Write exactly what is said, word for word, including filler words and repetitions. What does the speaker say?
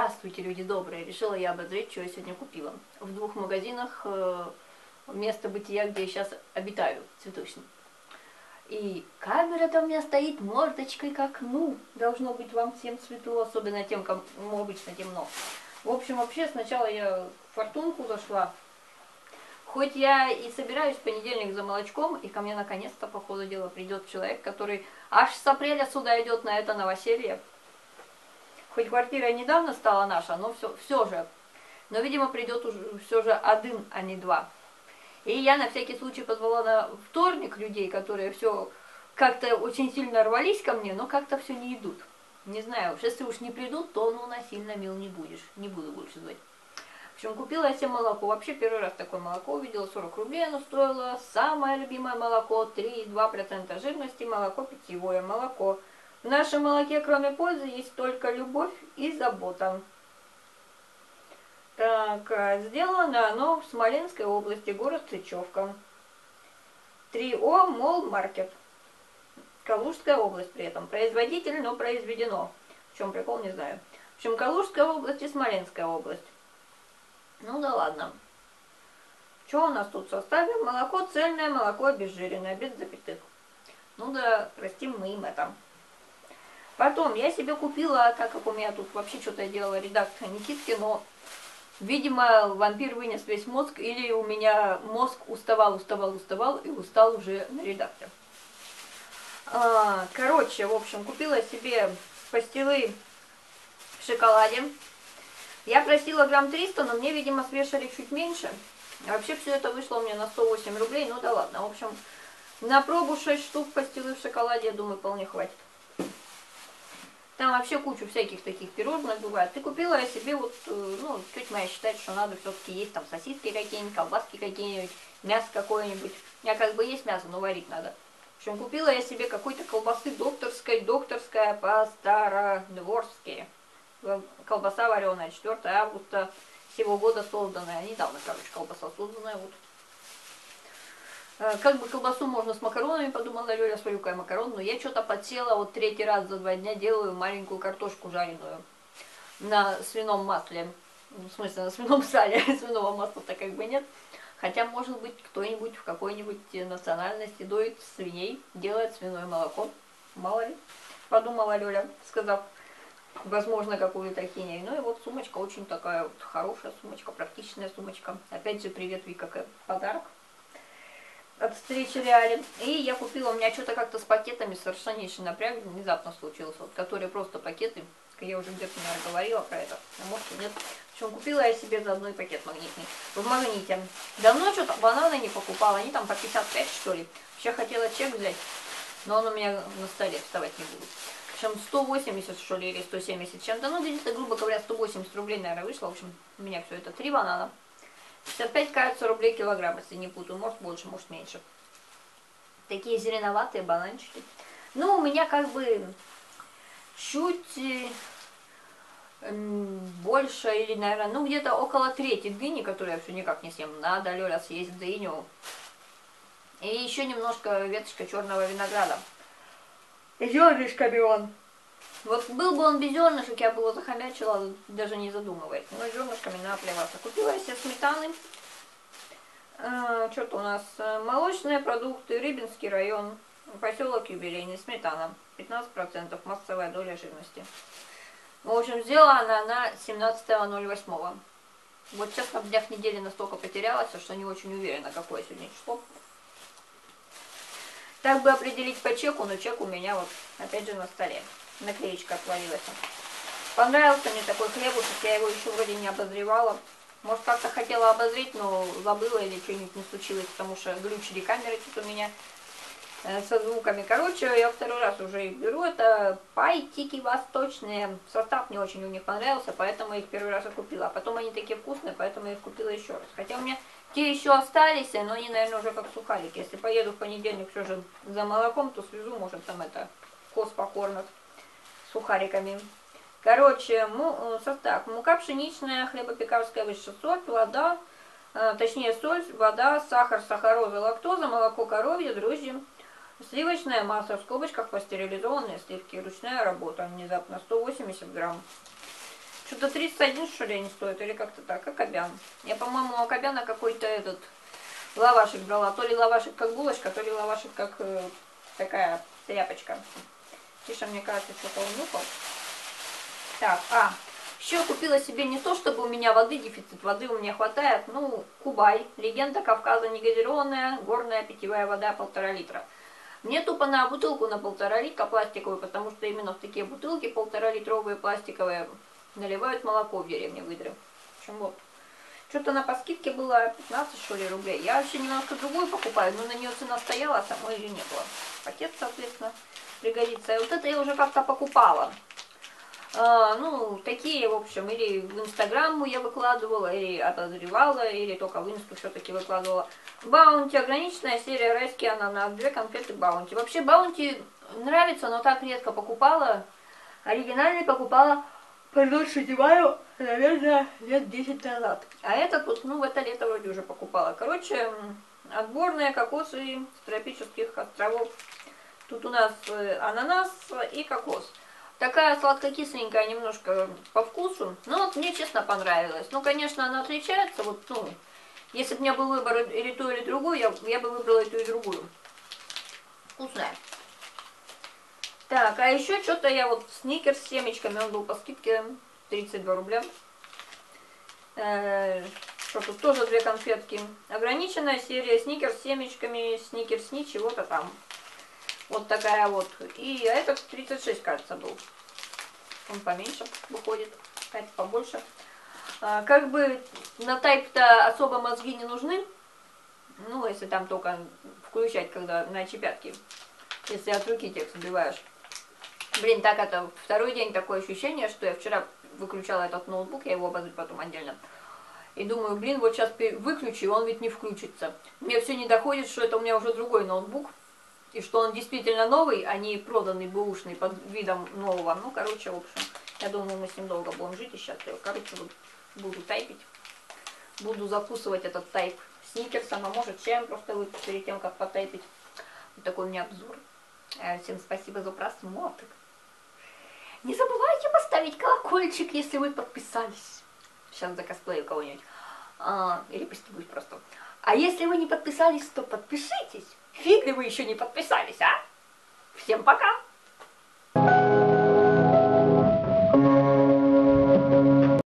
Здравствуйте, люди добрые! Решила я обозреть, что я сегодня купила. В двух магазинах э, место бытия, где я сейчас обитаю, цветочном. И камера-то у меня стоит мордочкой к окну. Должно быть вам всем светло, особенно тем, кому обычно темно. В общем, вообще сначала я в Фортунку зашла. Хоть я и собираюсь в понедельник за молочком, и ко мне наконец-то, по ходу дела, придет человек, который аж с апреля сюда идет на это новоселье. Хоть квартира недавно стала наша, но все, все же. Но, видимо, придет уже все же один, а не два. И я на всякий случай позвала на вторник людей, которые все как-то очень сильно рвались ко мне, но как-то все не идут. Не знаю, уж если уж не придут, то ну насильно мил не будешь. Не буду больше звать. В общем, купила я себе молоко. Вообще первый раз такое молоко увидела, сорок рублей оно стоило. Самое любимое молоко, три и два десятых процента жирности, молоко питьевое, молоко. В нашем молоке, кроме пользы, есть только любовь и забота. Так, сделано оно в Смоленской области, город Сычевка. три О Мол Маркет. Калужская область при этом. Производитель, но произведено. В чем прикол, не знаю. В общем, Калужская область и Смоленская область. Ну да ладно. Что у нас тут в составе? Молоко цельное, молоко обезжиренное, без запятых. Ну да, простим мы им это. Потом я себе купила, так как у меня тут вообще что-то я делала редактор Никитки, но, видимо, вампир вынес весь мозг, или у меня мозг уставал, уставал, уставал и устал уже на редактор. А, короче, в общем, купила себе пастилы в шоколаде. Я просила грамм триста, но мне, видимо, свешали чуть меньше. А вообще все это вышло у меня на сто восемь рублей, ну да ладно. В общем, на пробу шесть штук пастилы в шоколаде, я думаю, вполне хватит. Там вообще кучу всяких таких пирожных бывает. Ты купила я себе вот, ну, тетя моя считает, что надо все-таки есть там сосиски какие-нибудь, колбаски какие-нибудь, мясо какое-нибудь. У меня как бы есть мясо, но варить надо. В общем, купила я себе какой-то колбасы докторской, докторская по-стародворски. Колбаса вареная, четвёртого августа сего года созданная. Недавно, короче, колбаса созданная, вот. Как бы колбасу можно с макаронами, подумала Лёля, сварю-ка я макарон, но я что-то подсела, вот третий раз за два дня делаю маленькую картошку жареную на свином масле, в смысле на свином сале, свиного масла-то как бы нет, хотя может быть кто-нибудь в какой-нибудь национальности доит свиней, делает свиное молоко, мало ли, подумала Лёля, сказав, возможно, какую-то хинею. Ну и вот сумочка очень такая вот хорошая сумочка, практичная сумочка, опять же привет, Вика, как подарок от встречи реали. И я купила, у меня что-то как-то с пакетами совершеннейший напряг внезапно случился, вот, которые просто пакеты, я уже где-то, наверное, говорила про это, а может и нет. В общем, купила я себе заодно и пакет магнитный, в магните. Давно что-то бананы не покупала, они там по пятьдесят пять, что ли. Вообще хотела чек взять, но он у меня на столе, вставать не буду. В общем, сто восемьдесят, что ли, или сто семьдесят чем-то, ну, где-то, грубо говоря, сто восемьдесят рублей, наверное, вышло. В общем, у меня все это три банана. пятьдесят пять, кажется, рублей килограмм, если не путаю. Может больше, может меньше. Такие зеленоватые бананчики. Ну, у меня как бы чуть больше, или, наверное, ну, где-то около трети дыни, которую я все никак не съем. Надо, Лёля, съесть дыню. И еще немножко веточка черного винограда. Зернышками он. Вот был бы он без зернышек, я бы его захомячила, даже не задумываясь. Но зернышками наплеваться. Купила я себе сметаны. А, что-то у нас молочные продукты, Рыбинский район, поселок Юбилейный, сметана. пятнадцать процентов массовая доля жирности. В общем, сделала она на семнадцатое ноль восьмое. Вот сейчас на днях недели настолько потерялась, что не очень уверена, какое сегодня число. Так бы определить по чеку, но чек у меня вот опять же на столе. Наклеечка отвалилась. Понравился мне такой хлебушек, я его еще вроде не обозревала. Может, как-то хотела обозреть, но забыла или что-нибудь не случилось, потому что глючили камеры тут у меня э, со звуками. Короче, я второй раз уже их беру. Это пайтики восточные. Состав мне очень у них понравился, поэтому я их первый раз и купила. А потом они такие вкусные, поэтому я их купила еще раз. Хотя у меня те еще остались, но они, наверное, уже как сухарики. Если поеду в понедельник все же за молоком, то свезу, может, там это коз покормят сухариками. Короче, му, состав. Мука пшеничная, хлебопекарская высший сорт, вода, э, точнее соль, вода, сахар, сахароза, лактоза, молоко коровье, дрожжи, сливочное масло, в скобочках пастеризованные сливки, ручная работа, внезапно сто восемьдесят грамм. Что-то тридцать один, что ли, они стоят, или как-то так, как Акобян. Я, по-моему, у Акобяна какой-то этот лавашек брала. То ли лавашек как булочка, то ли лавашек как э, такая тряпочка. Тише, мне кажется, что-то он упал. Так, а, еще купила себе не то, чтобы у меня воды, дефицит воды у меня хватает, ну, Кубай, легенда Кавказа, негазированная, горная питьевая вода, полтора литра. Мне тупо на бутылку на полтора литра пластиковую, потому что именно в такие бутылки полтора литровые пластиковые наливают молоко в деревне Выдры. В общем, вот. Что-то на по скидке было пятнадцать, что ли, рублей. Я вообще немножко другую покупаю, но на нее цена стояла, а самой ее не было. Пакет, соответственно, пригодится. И вот это я уже как-то покупала. А, ну, такие, в общем, или в Инстаграму я выкладывала, или отозревала, или только в Инсту все-таки выкладывала. Баунти, ограниченная серия райский ананас, две конфеты Баунти. Вообще Баунти нравится, но так редко покупала. Оригинальный покупала, подольше деваю, наверное, лет десять назад. А этот вот, ну, в это лето вроде уже покупала. Короче, отборные кокосы с тропических островов. Тут у нас ананас и кокос. Такая сладко-кисленькая немножко по вкусу. Но вот мне, честно, понравилась. Ну, конечно, она отличается. Вот, ну, если бы у меня был выбор или ту, или другую, я, я бы выбрала и ту, и другую. Вкусная. Так, а еще что-то я вот сникерс с семечками, он был по скидке тридцать два рубля. Э, что тут тоже две конфетки. Ограниченная серия сникерс с семечками, сникерс ничего-то там. Вот такая вот. И а этот тридцать шесть, кажется, был. Он поменьше выходит, а это побольше. А, как бы на тайп-то особо мозги не нужны. Ну, если там только включать, когда на чепятки. Если от руки текст убиваешь. Блин, так это второй день такое ощущение, что я вчера выключала этот ноутбук, я его обозрю потом отдельно. И думаю, блин, вот сейчас выключу, он ведь не включится. Мне все не доходит, что это у меня уже другой ноутбук. И что он действительно новый, а не проданный, бэушный, под видом нового. Ну, короче, в общем, я думаю, мы с ним долго будем жить и счастливы. Короче, вот, буду тайпить. Буду закусывать этот тайп сникерсом, а может чаем просто выпить перед тем, как потайпить. Вот такой у меня обзор. Всем спасибо за просмотр. Не забывайте поставить колокольчик, если вы подписались. Сейчас закосплею кого-нибудь. А, или постебусь просто. А если вы не подписались, то подпишитесь. Фиг ли вы еще не подписались, а? Всем пока!